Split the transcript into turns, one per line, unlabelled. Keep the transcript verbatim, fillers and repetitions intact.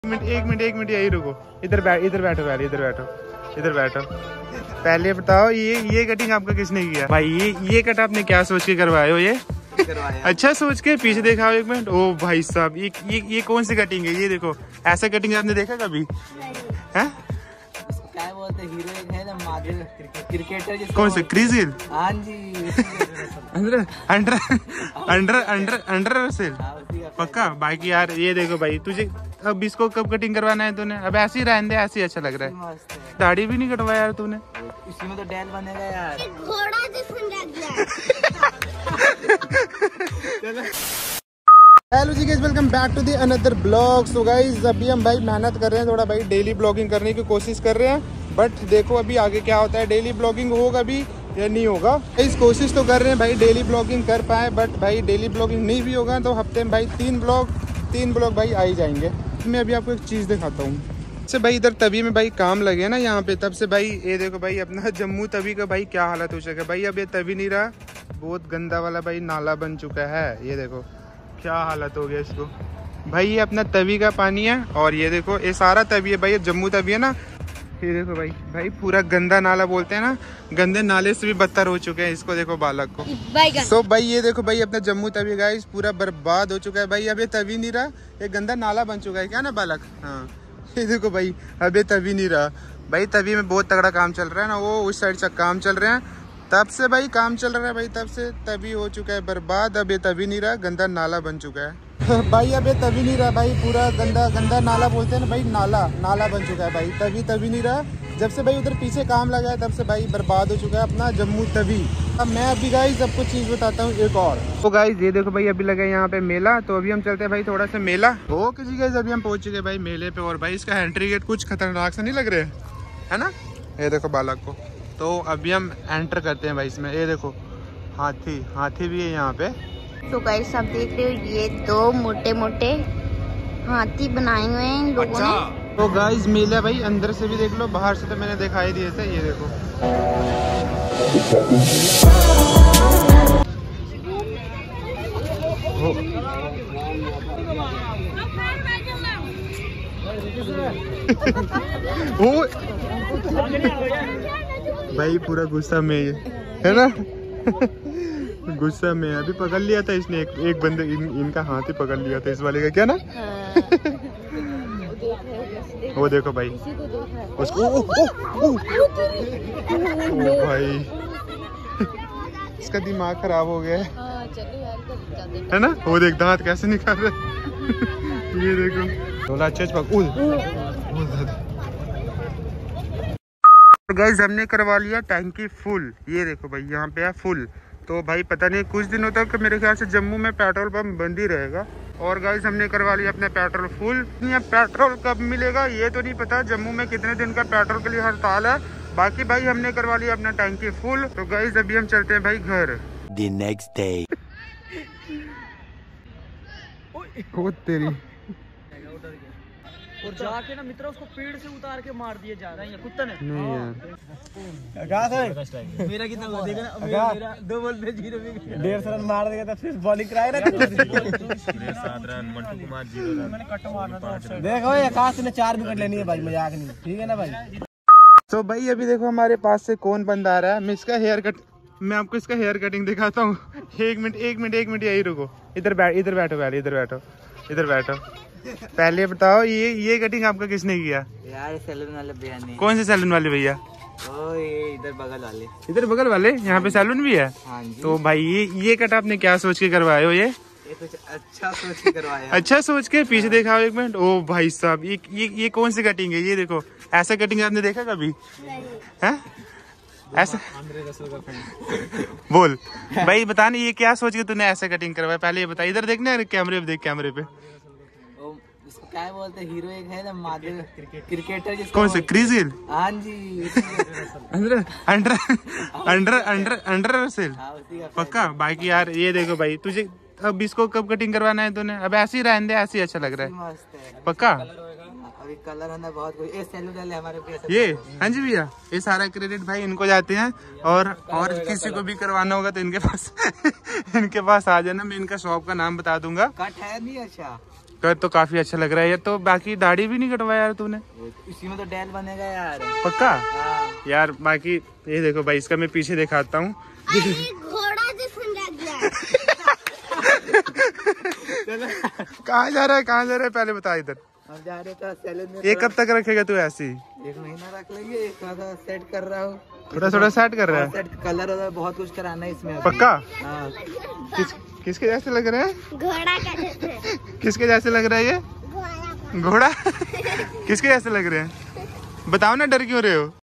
Minute एक minute एक minute यही रुको, इधर बैठ इधर बैठो पहले, इधर बैठो इधर बैठो। पहले बताओ ये ये कटिंग आपका किसने किया भाई? ये ये कट आपने क्या सोच के करवाए हो? ये करवाया अच्छा सोच के? पीछे दिखाओ एक मिनट। ओ भाई साहब ये ये ये कौन सी कटिंग है? ये देखो, ऐसा कटिंग आपने देखा कभी? है
क्या बोलते हैं, हीरो एक है ना मादिल क्रिकेटर,
कौन से? Chris Gayle?
हाँ जी।
Under under under under under सेल पक्का। बाकी यार ये देखो भाई, तुझे अब इसको कब कटिंग करवाना है तूने? अब ऐसे ही रहने दे, ऐसे ही अच्छा लग रहा है। दाढ़ी भी नहीं कटवाया यार तूने।
इसी में तो डैल बनेगा यार।
घोड़ा जैसा लग गया।
हेलो जी guys, welcome back to the another blog. So guys अभी हम भाई मेहनत कर रहे हैं थोड़ा भाई, डेली ब्लॉगिंग करने की कोशिश कर रहे हैं। बट देखो अभी आगे क्या होता है, डेली ब्लॉगिंग होगा भी या नहीं होगा। इस कोशिश तो कर रहे हैं भाई डेली ब्लॉगिंग कर पाए, बट भाई डेली ब्लॉगिंग नहीं भी होगा तो हफ्ते में भाई तीन ब्लॉग तीन ब्लॉग भाई आ ही जाएंगे। मैं अभी आपको एक चीज़ दिखाता हूँ। से भाई इधर तवी में भाई काम लगे ना यहाँ पे, तब से भाई ये देखो भाई अपना जम्मू तवी का भाई क्या हालत हो चुका है भाई। अब ये तवी नहीं रहा, बहुत गंदा वाला भाई नाला बन चुका है। ये देखो क्या हालत हो गया इसको भाई। ये अपना तवी का पानी है और ये देखो ये सारा तवी है भाई, ये जम्मू तवी है ना। ये देखो भाई भाई पूरा गंदा नाला बोलते हैं ना, गंदे नाले से भी बदतर हो चुके हैं। इसको देखो बालक को। सो so, भाई ये देखो भाई अपना जम्मू तवी गाइस पूरा बर्बाद हो चुका है भाई। अब ये तवी नहीं रहा, ये गंदा नाला बन चुका है क्या ना बालक? हाँ ये देखो भाई अब ये तवी नहीं रहा भाई। तवी में बहुत तगड़ा काम चल रहा है ना, वो उस साइड से काम चल रहे हैं, तब से भाई काम चल रहा है भाई, तब से तवी हो चुका है बर्बाद। अब ये तवी नहीं रहा, गंदा नाला बन चुका है भाई। अब ये तवी नहीं रहा भाई, पूरा गंदा गंदा नाला बोलते हैं ना भाई, नाला नाला बन चुका है भाई। तवी तवी नहीं रहा, जब से भाई उधर पीछे काम लगा है तब से भाई बर्बाद हो चुका है अपना जम्मू तवी। अब मैं अभी गाइस आपको चीज बताता हूँ एक और। तो गाइस ये देखो भाई अभी लगा है यहाँ पे मेला, तो अभी हम चलते हैं भाई थोड़ा सा मेला। ओके जी गाइस अभी हम पहुंच चुके भाई मेले पे, और भाई इसका एंट्री गेट कुछ खतरनाक से नहीं लग रहे है ना? ये देखो बालक को। तो अभी हम एंटर करते हैं भाई इसमें। ये देखो हाथी हाथी भी है यहाँ पे।
तो गाइस आप देख रहे हो ये दो मोटे मोटे हाथी बनाए हुए हैं इन लोगों
अच्छा।
ने।
तो गाइस मेला भाई अंदर से भी देख लो, बाहर से तो मैंने दिखाई दिए थे। ये देखो ओ भाई पूरा गुस्सा में ये है ना गुस्सा में अभी पकड़ लिया था इसने, एक, एक बंदे इन, इनका हाथ ही पकड़ लिया था इस वाले का क्या ना। वो देखो भाई उसको। ओ, ओ, ओ, ओ भाई इसका दिमाग खराब हो गया है ना। वो देख दांत कैसे निकाल रहे ये देखो बोला अच्छा गाइस हमने करवा लिया टैंकी फुल। ये देखो भाई यहाँ पे है फुल। तो भाई पता नहीं कुछ दिनों तक मेरे ख्याल से जम्मू में पेट्रोल पंप बंद ही रहेगा। और गाइस हमने करवा लिया अपना पेट्रोल फुल। यहाँ पेट्रोल कब मिलेगा ये तो नहीं पता, जम्मू में कितने दिन का पेट्रोल के लिए हड़ताल है। बाकी भाई हमने करवा लिया अपना टैंकी फुल। तो गाइस अभी हम चलते हैं भाई घर।
The next day.
ओ तेरी
और जाके ना मित्र उसको पेड़ से उतार के मार दिया जा रहा है कुत्ता ने।
नहीं यार
मेरा कितना हुआ देखा ना, मेरा दो बॉल पे जीरो डेढ़ रन मार देगा तो फिर बॉलिंग कराए ना सात run Mantu Kumar zero run मैंने कट मारना था। देखो आकाश ने चार विकेट लेनी है भाई, मजाक नहीं, ठीक है ना भाई।
तो भाई अभी देखो हमारे पास से कौन बंदा आ रहा है। मैं इसका हेयर कट मैं आपको इसका हेयर कटिंग दिखाता हूँ। एक मिनट एक मिनट एक मिनट यही रुको, इधर बैठ इधर बैठो पहले, इधर बैठो इधर बैठो। पहले बताओ ये ये कटिंग आपका किसने किया
यार? सैलून वाले भैया ने।
कौन से सैलून वाले भैया?
ओ ये इधर बगल वाले।
इधर बगल वाले यहाँ पे सैलून भी है?
हाँ जी।
तो भाई ये ये कट आपने क्या सोच के करवाए हो? ये
ये कुछ अच्छा सोच के करवाया।
अच्छा सोच के? पीछे दिखाओ एक मिनट। ओ भाई साहब ये ये ये कौन सी कटिंग है? ये देखो ऐसा कटिंग आपने देखा कभी है? ऐसा बोल भाई बता नहीं ये क्या सोच के तूने ऐसा कटिंग करवाया? पहले ये बता, इधर देखना कैमरे पे, देख कैमरे पे।
क्या बोलते हैं, हीरो एक है ना मादिल क्रिकेटर,
कौन से? Chris Gayle?
हाँ जी।
Under under under under under सेल पक्का। बाकी यार ये देखो भाई तुझे अब इसको कब कटिंग करवाना है तूने? अब ऐसे ही रहने दे, ऐसे ही अच्छा लग रहा है पक्का।
अभी कलर होना बहुत कोई ए सैलून वाले हमारे
ये हाँ जी भैया, ये सारा क्रेडिट भाई इनको जाते हैं। और और किसी को भी करवाना होगा तो इनके पास इनके पास आ जाना, मैं इनका शॉप का नाम बता दूंगा।
कट है नहीं अच्छा
कर तो काफी अच्छा लग रहा है ये तो। बाकी दाढ़ी भी नहीं कटवाया यार तूने।
इसी में तो डैल बनेगा यार।
पक्का?
हाँ।
यार बाकी ये देखो भाई, इसका मैं पीछे दिखाता हूँ।
घोड़ा जैसा लग गया।
कहाँ जा रहा है, कहाँ जा रहा है पहले बता इधर।
हम जा रहे थे सैलून में।
ये कब तक रखेगा तू ऐसी?
एक महीना रख लेंगे। थोड़ा सा सेट कर रहा हूँ।
थोड़ा थोड़ा सेट कर रहा है।
सेट कलर वलर बहुत कुछ कराना है इसमें।
पक्का?
हाँ।
किस किसके जैसे लग रहे हैं?
घोड़ा का जैसे।
किसके जैसे लग रहा है ये?
घोड़ा का।
घोड़ा? किसके जैसे लग रहे हैं? बताओ ना, डर क्यों रहे हो?